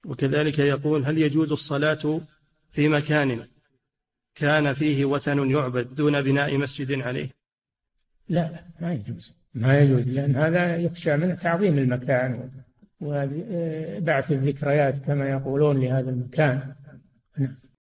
وكذلك يقول: هل يجوز الصلاة في مكان كان فيه وثن يعبد دون بناء مسجد عليه؟ لا، ما يجوز، ما يجوز، لأن هذا يخشى من تعظيم المكان وبعث الذكريات كما يقولون لهذا المكان.